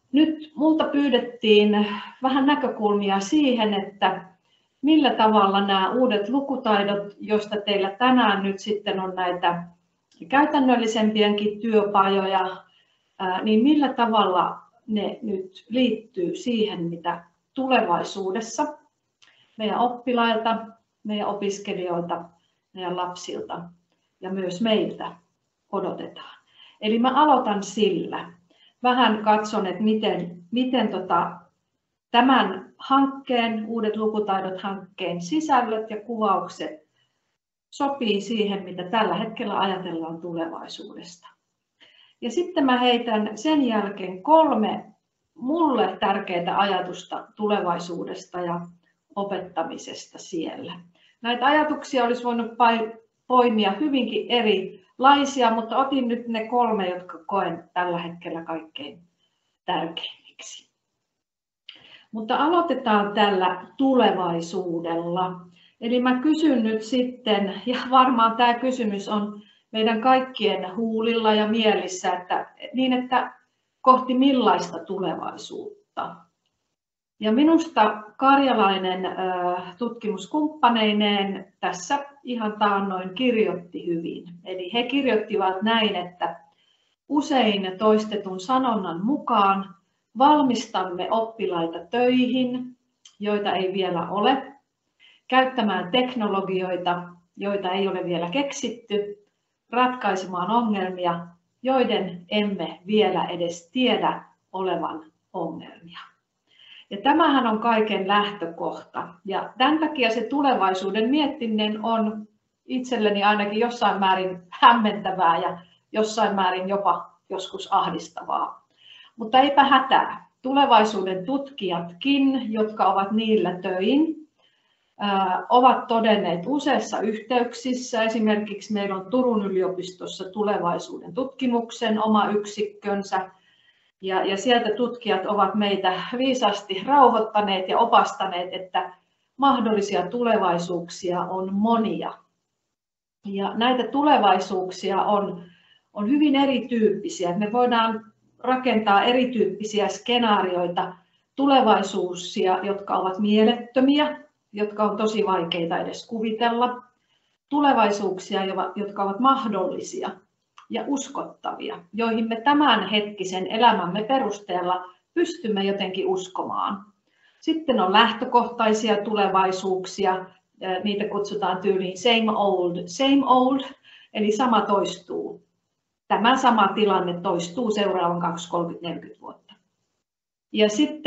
nyt multa pyydettiin vähän näkökulmia siihen, että millä tavalla nämä uudet lukutaidot, joista teillä tänään nyt sitten on näitä käytännöllisempiäkin työpajoja, niin millä tavalla ne nyt liittyy siihen, mitä tulevaisuudessa meidän oppilailta, meidän opiskelijoilta, meidän lapsilta ja myös meiltä odotetaan. Eli mä aloitan sillä. Vähän katson, että miten tämän hankkeen, Uudet lukutaidot-hankkeen sisällöt ja kuvaukset sopii siihen, mitä tällä hetkellä ajatellaan tulevaisuudesta. Ja sitten mä heitän sen jälkeen 3 mulle tärkeää ajatusta tulevaisuudesta ja opettamisesta siellä. Näitä ajatuksia olisi voinut poimia hyvinkin erilaisia, mutta otin nyt ne 3, jotka koen tällä hetkellä kaikkein tärkeimmiksi. Mutta aloitetaan tällä tulevaisuudella. Eli mä kysyn nyt sitten, ja varmaan tämä kysymys on meidän kaikkien huulilla ja mielissä, että kohti millaista tulevaisuutta. Ja minusta Karjalainen tutkimuskumppaneineen tässä ihan taannoin kirjoitti hyvin. Eli he kirjoittivat näin, että usein toistetun sanonnan mukaan valmistamme oppilaita töihin, joita ei vielä ole, käyttämään teknologioita, joita ei ole vielä keksitty, ratkaisemaan ongelmia, joiden emme vielä edes tiedä olevan ongelmia. Ja tämähän on kaiken lähtökohta. Ja tämän takia se tulevaisuuden miettiminen on itselleni ainakin jossain määrin hämmentävää ja jossain määrin jopa joskus ahdistavaa. Mutta eipä hätää. Tulevaisuuden tutkijatkin, jotka ovat niillä töin, ovat todenneet useissa yhteyksissä. Esimerkiksi meillä on Turun yliopistossa tulevaisuuden tutkimuksen oma yksikkönsä. Ja sieltä tutkijat ovat meitä viisaasti rauhoittaneet ja opastaneet, että mahdollisia tulevaisuuksia on monia. Ja näitä tulevaisuuksia on hyvin erityyppisiä. Me voidaan rakentaa erityyppisiä skenaarioita, tulevaisuuksia, jotka ovat mielettömiä, jotka on tosi vaikeita edes kuvitella, tulevaisuuksia, jotka ovat mahdollisia ja uskottavia, joihin me tämänhetkisen elämämme perusteella pystymme jotenkin uskomaan. Sitten on lähtökohtaisia tulevaisuuksia, niitä kutsutaan tyyliin same old, eli sama toistuu. Tämä sama tilanne toistuu seuraavan 20, 30, 40 vuotta. Ja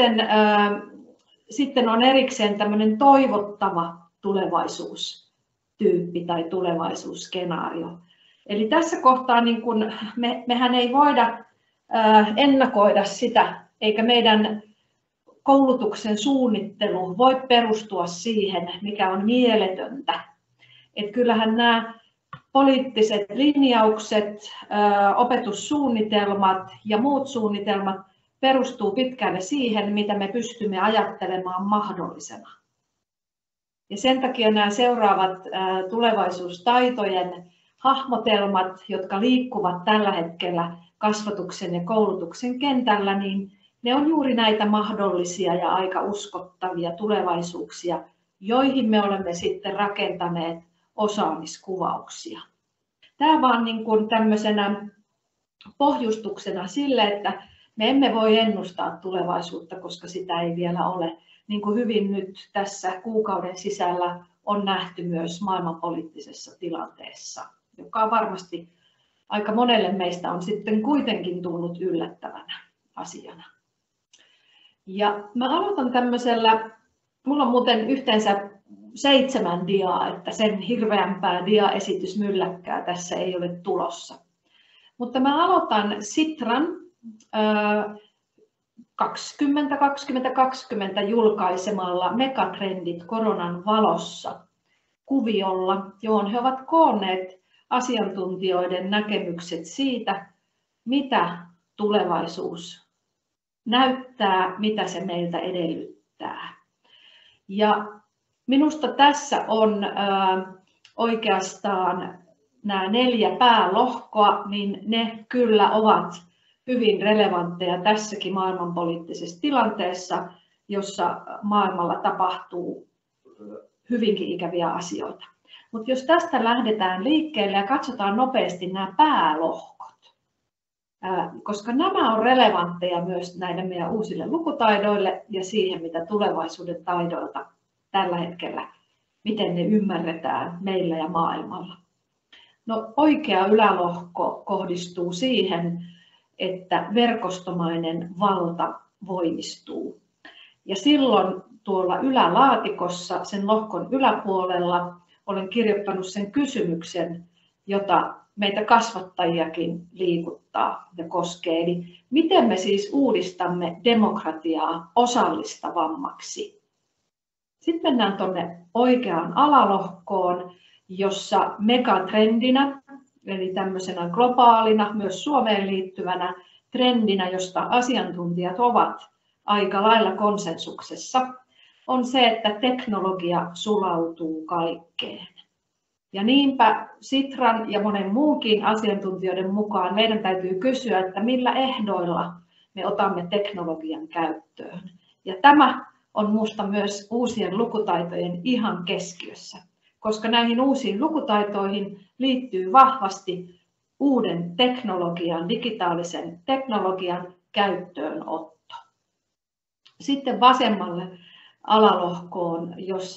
sitten on erikseen tämmöinen toivottava tulevaisuustyyppi tai tulevaisuusskenaario. Eli tässä kohtaa niin kun mehän ei voida ennakoida sitä, eikä meidän koulutuksen suunnittelu voi perustua siihen, mikä on mieletöntä. Et kyllähän nämä poliittiset linjaukset, opetussuunnitelmat ja muut suunnitelmat perustuu pitkälle siihen, mitä me pystymme ajattelemaan mahdollisena. Ja sen takia nämä seuraavat tulevaisuustaitojen hahmotelmat, jotka liikkuvat tällä hetkellä kasvatuksen ja koulutuksen kentällä, niin ne on juuri näitä mahdollisia ja aika uskottavia tulevaisuuksia, joihin me olemme sitten rakentaneet osaamiskuvauksia. Tämä vaan niin kuin tämmöisenä pohjustuksena sille, että me emme voi ennustaa tulevaisuutta, koska sitä ei vielä ole. Niin kuin hyvin nyt tässä kuukauden sisällä on nähty myös maailmanpoliittisessa tilanteessa, joka varmasti aika monelle meistä on sitten kuitenkin tullut yllättävänä asiana. Ja mä aloitan tämmöisellä, mulla on muuten yhteensä 7 diaa, että sen hirveämpää diaesitysmylläkkää tässä ei ole tulossa. Mutta mä aloitan Sitran 2020 julkaisemalla Megatrendit koronan valossa kuviolla, johon he ovat koonneet asiantuntijoiden näkemykset siitä, mitä tulevaisuus näyttää, mitä se meiltä edellyttää. Ja minusta tässä on oikeastaan nämä 4 päälohkoa, niin ne kyllä ovat hyvin relevantteja tässäkin maailmanpoliittisessa tilanteessa, jossa maailmalla tapahtuu hyvinkin ikäviä asioita. Mutta jos tästä lähdetään liikkeelle ja katsotaan nopeasti nämä päälohkot, koska nämä on relevantteja myös näille meidän uusille lukutaidoille ja siihen, mitä tulevaisuuden taidoilta tällä hetkellä, miten ne ymmärretään meillä ja maailmalla. No, oikea ylälohko kohdistuu siihen, että verkostomainen valta voimistuu. Ja silloin tuolla ylälaatikossa, sen lohkon yläpuolella, olen kirjoittanut sen kysymyksen, jota meitä kasvattajiakin liikuttaa ja koskee. Eli miten me siis uudistamme demokratiaa osallistavammaksi? Sitten mennään tuonne oikeaan alalohkoon, jossa megatrendinä, eli tämmöisenä globaalina, myös Suomeen liittyvänä trendinä, josta asiantuntijat ovat aika lailla konsensuksessa, on se, että teknologia sulautuu kaikkeen. Ja niinpä Sitran ja monen muunkin asiantuntijoiden mukaan meidän täytyy kysyä, että millä ehdoilla me otamme teknologian käyttöön. Ja tämä on minusta myös uusien lukutaitojen ihan keskiössä, koska näihin uusiin lukutaitoihin liittyy vahvasti uuden teknologian, digitaalisen teknologian käyttöönotto. Sitten vasemmalle alalohkoon,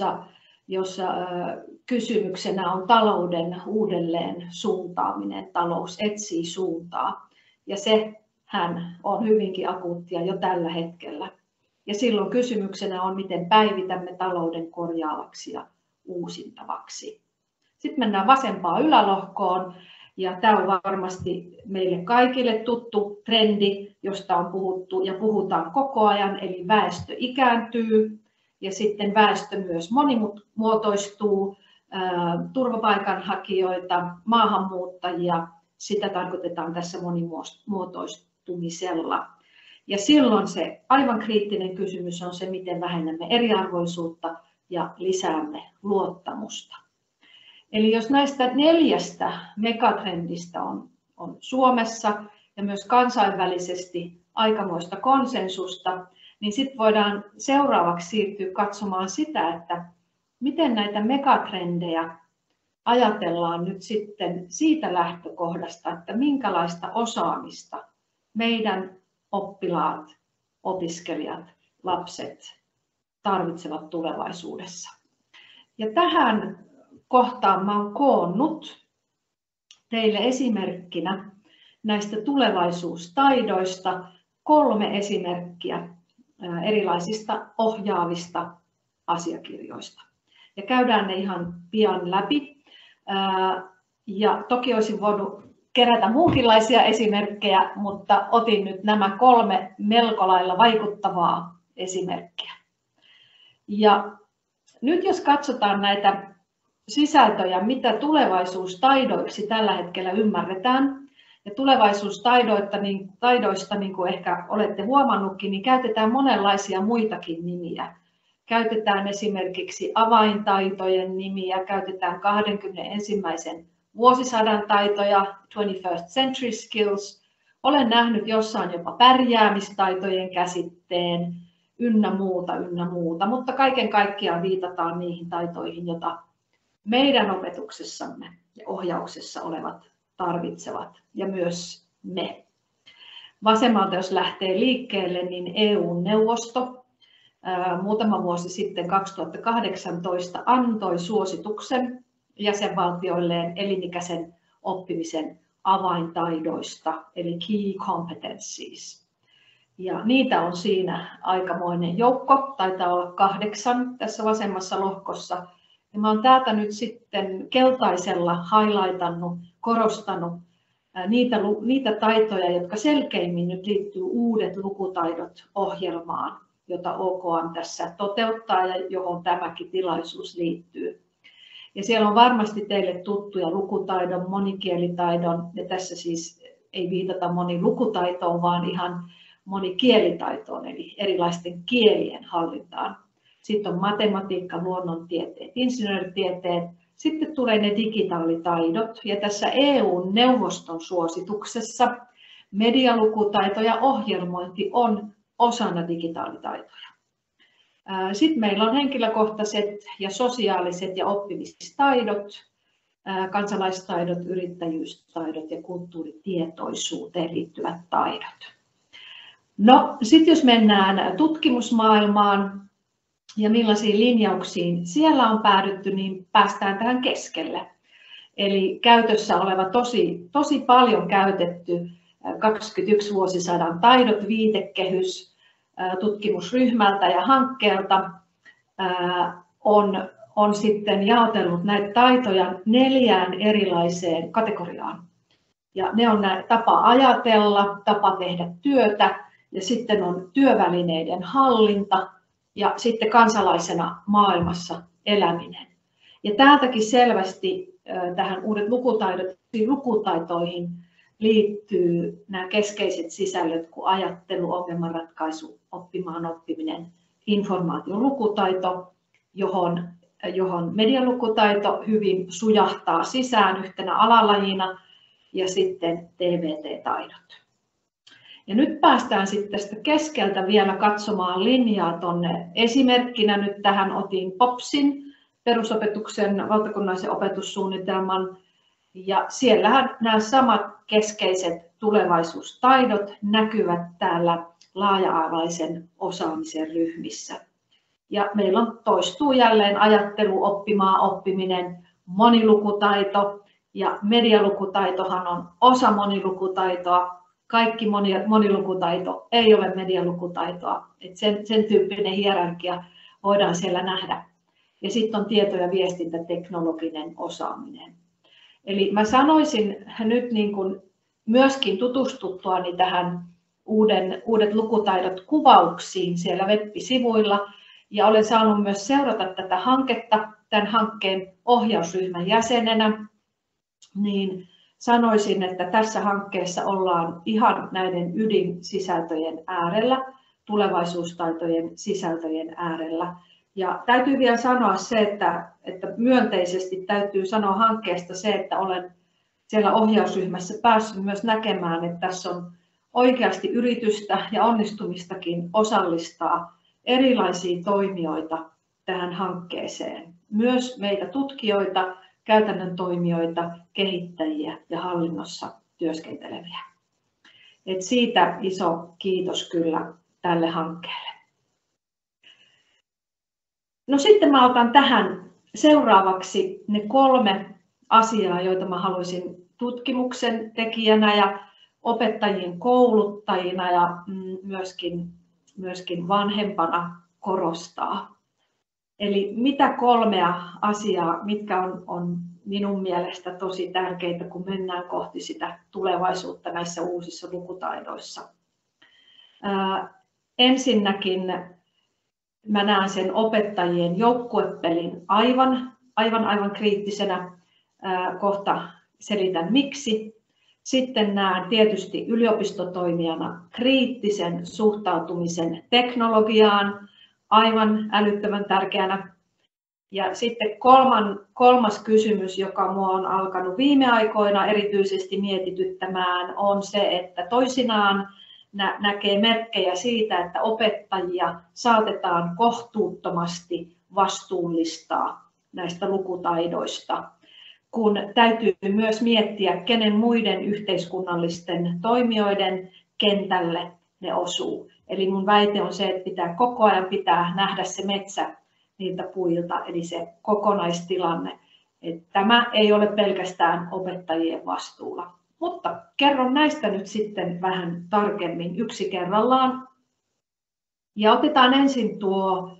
jossa kysymyksenä on talouden uudelleen suuntaaminen. Talous etsii suuntaa ja sehän on hyvinkin akuuttia jo tällä hetkellä. Ja silloin kysymyksenä on, miten päivitämme talouden korjaavaksi ja uusintavaksi. Sitten mennään vasempaan ylälohkoon. Ja tämä on varmasti meille kaikille tuttu trendi, josta on puhuttu ja puhutaan koko ajan, eli väestö ikääntyy ja sitten väestö myös monimuotoistuu, turvapaikanhakijoita, maahanmuuttajia, sitä tarkoitetaan tässä monimuotoistumisella. Ja silloin se aivan kriittinen kysymys on se, miten vähennämme eriarvoisuutta ja lisäämme luottamusta. Eli jos näistä 4 megatrendistä on Suomessa ja myös kansainvälisesti aikamoista konsensusta, niin sitten voidaan seuraavaksi siirtyä katsomaan sitä, että miten näitä megatrendejä ajatellaan nyt sitten siitä lähtökohdasta, että minkälaista osaamista meidän oppilaat, opiskelijat, lapset tarvitsevat tulevaisuudessa. Ja tähän kohtaan olen koonnut teille esimerkkinä näistä tulevaisuustaidoista 3 esimerkkiä erilaisista ohjaavista asiakirjoista. Ja käydään ne ihan pian läpi. Ja toki olisin voinut kerätä muunkinlaisia esimerkkejä, mutta otin nyt nämä 3 melko lailla vaikuttavaa esimerkkiä. Ja nyt jos katsotaan näitä sisältöjä, mitä tulevaisuustaidoiksi tällä hetkellä ymmärretään, ja tulevaisuustaidoista, niin kuin ehkä olette huomannutkin, niin käytetään monenlaisia muitakin nimiä. Käytetään esimerkiksi avaintaitojen nimiä, käytetään 21. vuosisadan taitoja, 21st century skills. Olen nähnyt jossain jopa pärjäämistaitojen käsitteen, ynnä muuta, mutta kaiken kaikkiaan viitataan niihin taitoihin, joita meidän opetuksessamme ja ohjauksessa olevat tarvitsevat ja myös me. Vasemmalta jos lähtee liikkeelle, niin EU-neuvosto muutama vuosi sitten 2018 antoi suosituksen jäsenvaltioilleen elinikäisen oppimisen avaintaidoista, eli key competencies. Ja niitä on siinä aikamoinen joukko, taitaa olla 8 tässä vasemmassa lohkossa. Ja mä olen täältä nyt sitten keltaisella highlightannut, korostanut niitä taitoja, jotka selkeimmin nyt liittyy uudet lukutaidot ohjelmaan, jota OKM tässä toteuttaa ja johon tämäkin tilaisuus liittyy. Ja siellä on varmasti teille tuttuja lukutaidon, monikielitaidon, ja tässä siis ei viitata monilukutaitoon, vaan ihan monikielitaitoon, eli erilaisten kielien hallintaan. Sitten on matematiikka, luonnontieteet, insinööritieteet. Sitten tulee ne digitaalitaidot. Ja tässä EU-neuvoston suosituksessa medialukutaito ja ohjelmointi on osana digitaalitaitoja. Sitten meillä on henkilökohtaiset ja sosiaaliset ja oppimistaidot, kansalaistaidot, yrittäjyystaidot ja kulttuuritietoisuuteen liittyvät taidot. No, sitten jos mennään tutkimusmaailmaan ja millaisiin linjauksiin siellä on päädytty, niin päästään tähän keskelle. Eli käytössä oleva tosi paljon käytetty 21 vuosisadan taidot viitekehys tutkimusryhmältä ja hankkeelta on sitten jaotellut näitä taitoja 4 erilaiseen kategoriaan. Ja ne on tapa ajatella, tapa tehdä työtä ja sitten on työvälineiden hallinta ja sitten kansalaisena maailmassa eläminen. Ja täältäkin selvästi tähän uudet lukutaitoihin liittyy nämä keskeiset sisällöt kuin ajattelu, ongelmanratkaisu, oppimaan oppiminen, informaatiolukutaito, johon medialukutaito hyvin sujahtaa sisään yhtenä alalajina ja sitten TVT-taidot. Ja nyt päästään sitten tästä keskeltä vielä katsomaan linjaa tuonne. Esimerkkinä nyt tähän otin POPSin, perusopetuksen valtakunnallisen opetussuunnitelman. Ja siellähän nämä samat keskeiset tulevaisuustaidot näkyvät täällä laaja-alaisen osaamisen ryhmissä. Ja meillä toistuu jälleen ajattelu, oppiminen, monilukutaito ja medialukutaitohan on osa monilukutaitoa. Kaikki monilukutaito ei ole medialukutaitoa. Et sen tyyppinen hierarkia voidaan siellä nähdä. Ja sitten on tieto- ja viestintäteknologinen osaaminen. Eli mä sanoisin nyt niin kuin myöskin tutustuttuani tähän uudet lukutaidot kuvauksiin siellä web-sivuilla. Ja olen saanut myös seurata tätä hanketta tämän hankkeen ohjausryhmän jäsenenä. Niin sanoisin, että tässä hankkeessa ollaan ihan näiden ydinsisältöjen äärellä, tulevaisuustaitojen sisältöjen äärellä. Ja täytyy vielä sanoa se, että myönteisesti täytyy sanoa hankkeesta se, että olen siellä ohjausryhmässä päässyt myös näkemään, että tässä on oikeasti yritystä ja onnistumistakin osallistaa erilaisia toimijoita tähän hankkeeseen. Myös meitä tutkijoita, käytännön toimijoita, kehittäjiä ja hallinnossa työskenteleviä. Et siitä iso kiitos kyllä tälle hankkeelle. No sitten mä otan tähän seuraavaksi ne 3 asiaa, joita mä haluaisin tutkimuksen tekijänä ja opettajien kouluttajina ja myöskin vanhempana korostaa. Eli mitä 3 asiaa, mitkä on minun mielestä tosi tärkeitä, kun mennään kohti sitä tulevaisuutta näissä uusissa lukutaidoissa. Ensinnäkin mä näen sen opettajien joukkuepelin aivan kriittisenä. Kohta selitän miksi. Sitten näen tietysti yliopistotoimijana kriittisen suhtautumisen teknologiaan aivan älyttömän tärkeänä. Ja sitten kolmas kysymys, joka minua on alkanut viime aikoina erityisesti mietityttämään, on se, että toisinaan näkee merkkejä siitä, että opettajia saatetaan kohtuuttomasti vastuullistaa näistä lukutaidoista, kun täytyy myös miettiä, kenen muiden yhteiskunnallisten toimijoiden kentälle ne osuu. Eli mun väite on se, että pitää koko ajan nähdä se metsä niiltä puilta, eli se kokonaistilanne. Että tämä ei ole pelkästään opettajien vastuulla. Mutta kerron näistä nyt sitten vähän tarkemmin yksi kerrallaan. Ja otetaan ensin tuo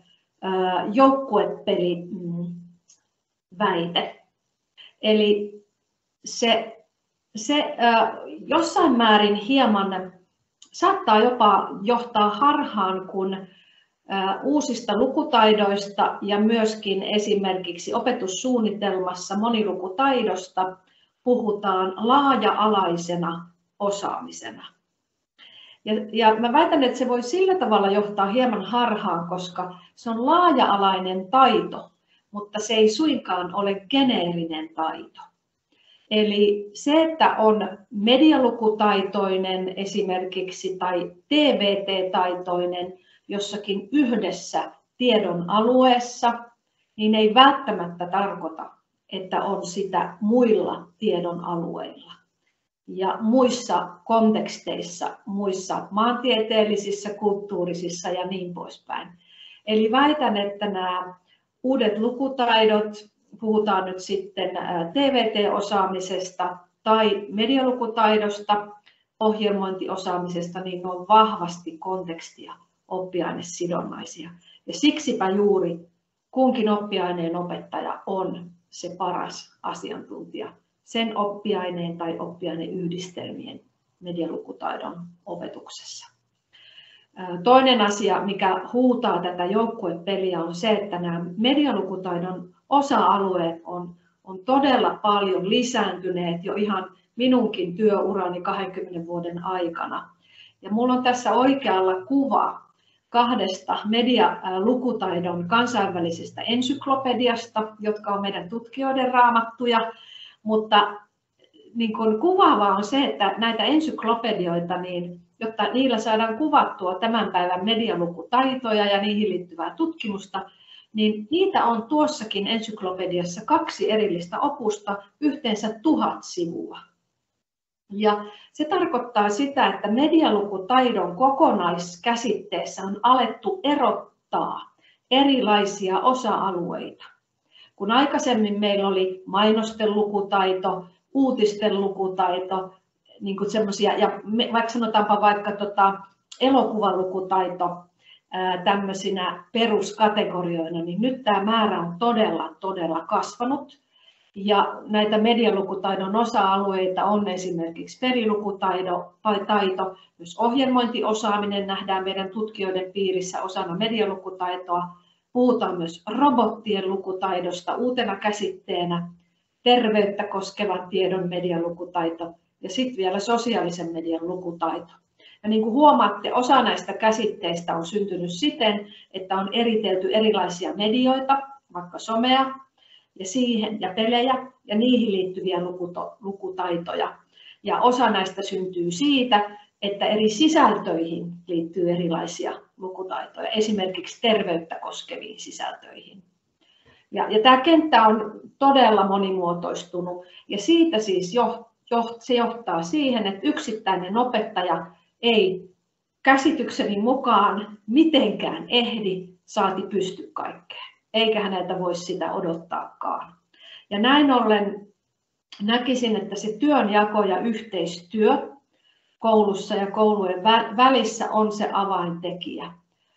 joukkuepeliväite. Eli se jossain määrin hieman saattaa jopa johtaa harhaan, kun uusista lukutaidoista ja myöskin esimerkiksi opetussuunnitelmassa monilukutaidosta puhutaan laaja-alaisena osaamisena. Ja mä väitän, että se voi sillä tavalla johtaa hieman harhaan, koska se on laaja-alainen taito, mutta se ei suinkaan ole geneerinen taito. Eli se, että on medialukutaitoinen esimerkiksi tai TVT-taitoinen jossakin yhdessä tiedon alueessa, niin ei välttämättä tarkoita, että on sitä muilla tiedon alueilla ja muissa konteksteissa, muissa maantieteellisissä, kulttuurisissa ja niin poispäin. Eli väitän, että nämä uudet lukutaidot, puhutaan nyt sitten TVT-osaamisesta tai medialukutaidosta, ohjelmointiosaamisesta, niin ne on vahvasti kontekstia oppiainesidonnaisia. Ja siksipä juuri kunkin oppiaineen opettaja on se paras asiantuntija sen oppiaineen tai oppiaineyhdistelmien medialukutaidon opetuksessa. Toinen asia, mikä huutaa tätä joukkuepeliä, on se, että nämä medialukutaidon osa-alueet on todella paljon lisääntyneet jo ihan minunkin työurani 20 vuoden aikana. Ja minulla on tässä oikealla kuva 2 medialukutaidon kansainvälisestä ensyklopediasta, jotka on meidän tutkijoiden raamattuja, mutta niin kuin kuvaavaa on se, että näitä ensyklopedioita, niin jotta niillä saadaan kuvattua tämän päivän medialukutaitoja ja niihin liittyvää tutkimusta, niin niitä on tuossakin ensyklopediassa 2 erillistä opusta, yhteensä 1000 sivua. Ja se tarkoittaa sitä, että medialukutaidon kokonaiskäsitteessä on alettu erottaa erilaisia osa-alueita. Kun aikaisemmin meillä oli mainosten lukutaito, uutisten lukutaito, niin kuin semmoisia, ja vaikka sanotaanpa vaikka elokuvalukutaito tämmöisinä peruskategorioina, niin nyt tämä määrä on todella kasvanut. Ja näitä medialukutaidon osa-alueita on esimerkiksi perilukutaito, myös ohjelmointiosaaminen nähdään meidän tutkijoiden piirissä osana medialukutaitoa. Puhutaan myös robottien lukutaidosta uutena käsitteenä, terveyttä koskevan tiedon medialukutaito ja sitten vielä sosiaalisen median lukutaito. Ja niin kuin huomaatte, osa näistä käsitteistä on syntynyt siten, että on eritelty erilaisia medioita, vaikka somea ja pelejä ja niihin liittyviä lukutaitoja. Ja osa näistä syntyy siitä, että eri sisältöihin liittyy erilaisia lukutaitoja, esimerkiksi terveyttä koskeviin sisältöihin. Ja tämä kenttä on todella monimuotoistunut ja siitä siis se johtaa siihen, että yksittäinen opettaja ei käsitykseni mukaan mitenkään ehdi saati pysty kaikkeen, eikä häneltä voi sitä odottaakaan. Ja näin ollen näkisin, että se työnjako ja yhteistyö koulussa ja koulujen välissä on se avaintekijä.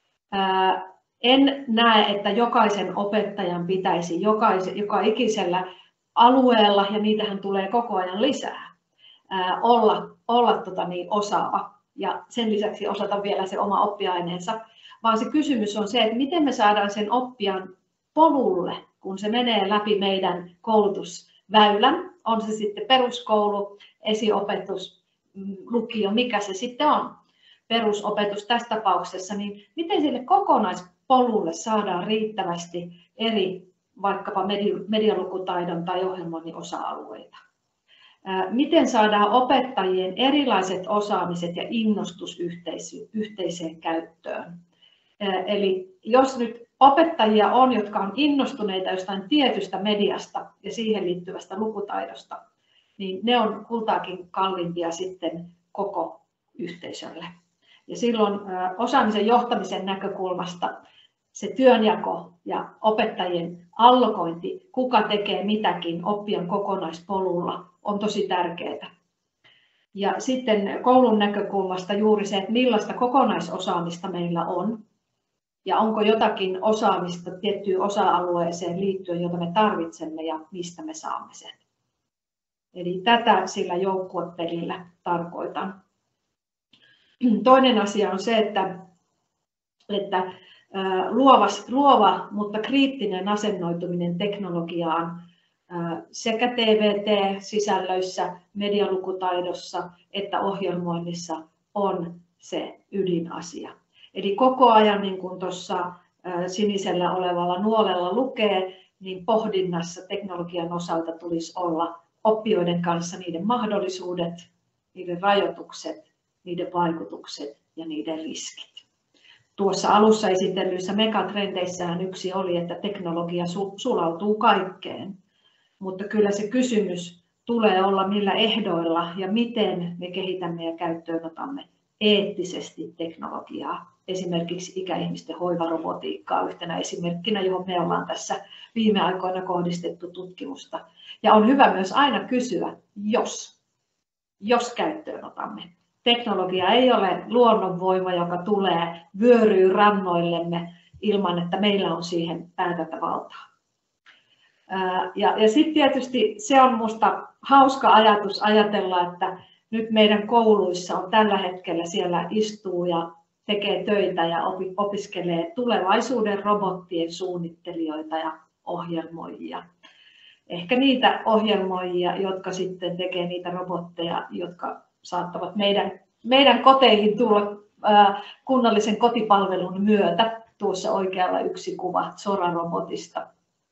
En näe, että jokaisen opettajan pitäisi joka ikisellä alueella, ja niitähän tulee koko ajan lisää, olla osaava ja sen lisäksi osata vielä se oma oppiaineensa, vaan se kysymys on se, että miten me saadaan sen oppijan polulle, kun se menee läpi meidän koulutusväylän, on se sitten peruskoulu, esiopetus, lukio, mikä se sitten on, perusopetus tässä tapauksessa, niin miten sille kokonaispolulle saadaan riittävästi eri vaikkapa medialukutaidon tai ohjelmoinnin osa-alueita. Miten saadaan opettajien erilaiset osaamiset ja innostus yhteiseen käyttöön. Eli jos nyt opettajia on, jotka on innostuneita jostain tietystä mediasta ja siihen liittyvästä lukutaidosta, niin ne on kultaakin kalliimpia sitten koko yhteisölle. Ja silloin osaamisen johtamisen näkökulmasta se työnjako ja opettajien allokointi, kuka tekee mitäkin oppijan kokonaispolulla, on tosi tärkeää. Ja sitten koulun näkökulmasta juuri se, että millaista kokonaisosaamista meillä on ja onko jotakin osaamista tiettyyn osa-alueeseen liittyen, jota me tarvitsemme ja mistä me saamme sen. Eli tätä sillä joukkuepelillä tarkoitan. Toinen asia on se, että luova, mutta kriittinen asennoituminen teknologiaan sekä TVT-sisällöissä, medialukutaidossa että ohjelmoinnissa on se ydinasia. Eli koko ajan, niin kuin tuossa sinisellä olevalla nuolella lukee, niin pohdinnassa teknologian osalta tulisi olla oppijoiden kanssa niiden mahdollisuudet, niiden rajoitukset, niiden vaikutukset ja niiden riskit. Tuossa alussa esitellyissä megatrendeissähän yksi oli, että teknologia sulautuu kaikkeen, mutta kyllä se kysymys tulee olla millä ehdoilla ja miten me kehitämme ja käyttöönotamme eettisesti teknologiaa. Esimerkiksi ikäihmisten hoivarobotiikkaa yhtenä esimerkkinä, johon me ollaan tässä viime aikoina kohdistettu tutkimusta. Ja on hyvä myös aina kysyä, jos käyttöönotamme. Teknologia ei ole luonnonvoima, joka tulee vyöryy rannoillemme ilman, että meillä on siihen päätäntävaltaa. Ja sitten tietysti se on minusta hauska ajatus ajatella, että nyt meidän kouluissa on tällä hetkellä siellä istuu ja tekee töitä ja opiskelee tulevaisuuden robottien suunnittelijoita ja ohjelmoijia. Ehkä niitä ohjelmoijia, jotka sitten tekee niitä robotteja, jotka saattavat meidän koteihin tulla kunnallisen kotipalvelun myötä. Tuossa oikealla yksi kuva Zora-robotista.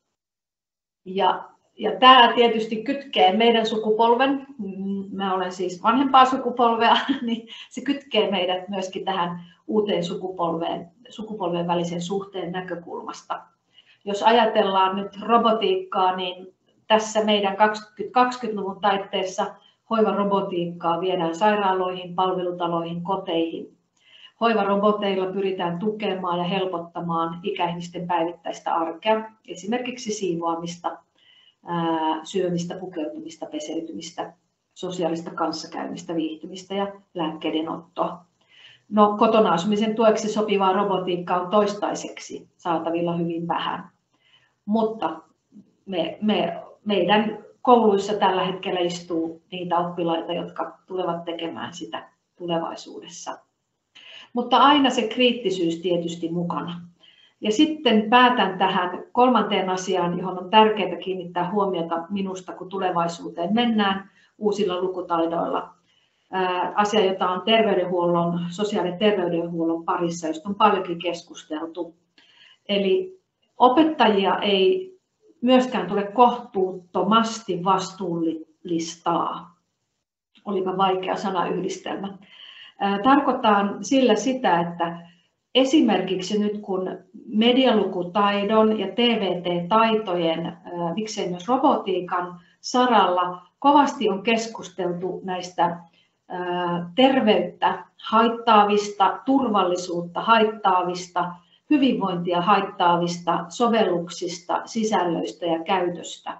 Ja tämä tietysti kytkee meidän sukupolven, mä olen siis vanhempaa sukupolvea, niin se kytkee meidät myöskin tähän uuteen sukupolven välisen suhteen näkökulmasta. Jos ajatellaan nyt robotiikkaa, niin tässä meidän 2020-luvun taitteessa hoivarobotiikkaa viedään sairaaloihin, palvelutaloihin, koteihin. Hoivaroboteilla pyritään tukemaan ja helpottamaan ikäihmisten päivittäistä arkea, esimerkiksi siivoamista, syömistä, pukeutumista, peseytymistä, sosiaalista kanssakäymistä, viihtymistä ja lääkkeiden ottoa. No, kotona asumisen tueksi sopivaa robotiikkaa on toistaiseksi saatavilla hyvin vähän, mutta meidän kouluissa tällä hetkellä istuu niitä oppilaita, jotka tulevat tekemään sitä tulevaisuudessa. Mutta aina se kriittisyys tietysti mukana. Ja sitten päätän tähän kolmanteen asiaan, johon on tärkeää kiinnittää huomiota minusta, kun tulevaisuuteen mennään uusilla lukutaidoilla. Asia, jota on sosiaali- ja terveydenhuollon parissa, josta on paljonkin keskusteltu. Eli opettajia ei myöskään tule kohtuuttomasti vastuullistaa. Olipa vaikea sanayhdistelmä. Tarkoitan sillä sitä, että esimerkiksi nyt kun medialukutaidon ja TVT-taitojen, miksei myös robotiikan saralla kovasti on keskusteltu näistä terveyttä haittaavista, turvallisuutta haittaavista, hyvinvointia haittaavista sovelluksista, sisällöistä ja käytöstä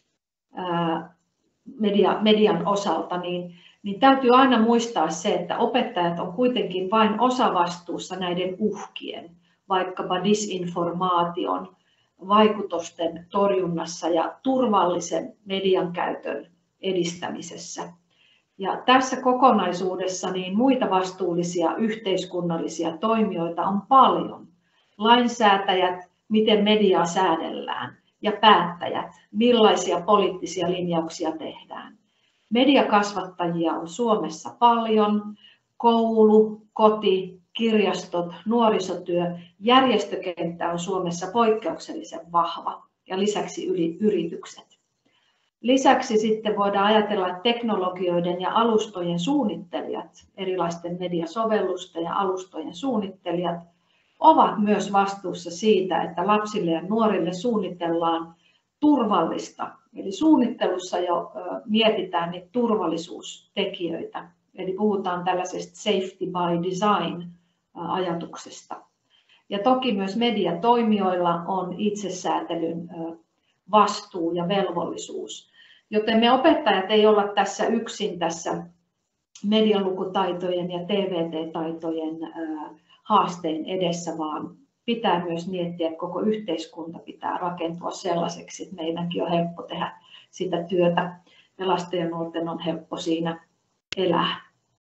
median osalta, niin täytyy aina muistaa se, että opettajat on kuitenkin vain osavastuussa näiden uhkien, vaikkapa disinformaation, vaikutusten torjunnassa ja turvallisen median käytön edistämisessä. Ja tässä kokonaisuudessa niin muita vastuullisia yhteiskunnallisia toimijoita on paljon. Lainsäätäjät, miten mediaa säädellään, ja päättäjät, millaisia poliittisia linjauksia tehdään. Mediakasvattajia on Suomessa paljon, koulu, koti, kirjastot, nuorisotyö, järjestökenttä on Suomessa poikkeuksellisen vahva ja lisäksi yritykset. Lisäksi sitten voidaan ajatella, että teknologioiden ja alustojen suunnittelijat, erilaisten mediasovellusten ja alustojen suunnittelijat, ovat myös vastuussa siitä, että lapsille ja nuorille suunnitellaan turvallista. Eli suunnittelussa jo mietitään niitä turvallisuustekijöitä. Eli puhutaan tällaisesta safety by design ajatuksesta. Ja toki myös mediatoimijoilla on itsesäätelyn vastuu ja velvollisuus. Joten me opettajat ei olla tässä yksin tässä medialukutaitojen ja TVT-taitojen haasteen edessä, vaan pitää myös miettiä, että koko yhteiskunta pitää rakentua sellaiseksi, että meidänkin on helppo tehdä sitä työtä ja lasten ja nuorten on helppo siinä elää.